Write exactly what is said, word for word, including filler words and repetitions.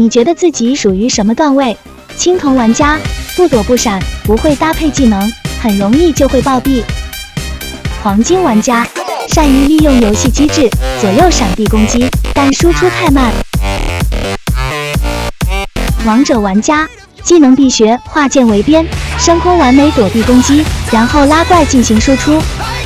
你觉得自己属于什么段位？青铜玩家，不躲不闪，不会搭配技能，很容易就会暴毙。黄金玩家，善于利用游戏机制，左右闪避攻击，但输出太慢。王者玩家，技能必学化剑为鞭，升空完美躲避攻击，然后拉怪进行输出，